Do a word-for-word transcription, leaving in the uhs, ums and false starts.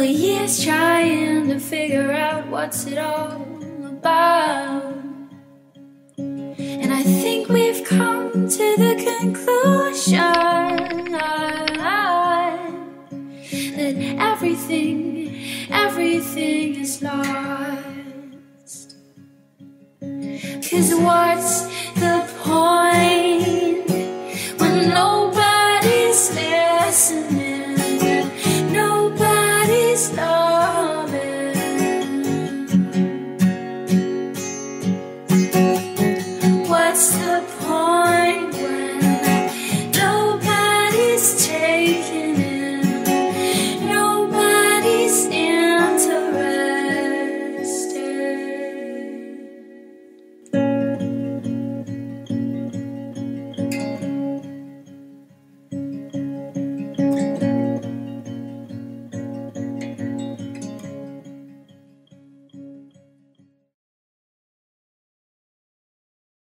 couple of years trying to figure out what's it all about. And I think we've come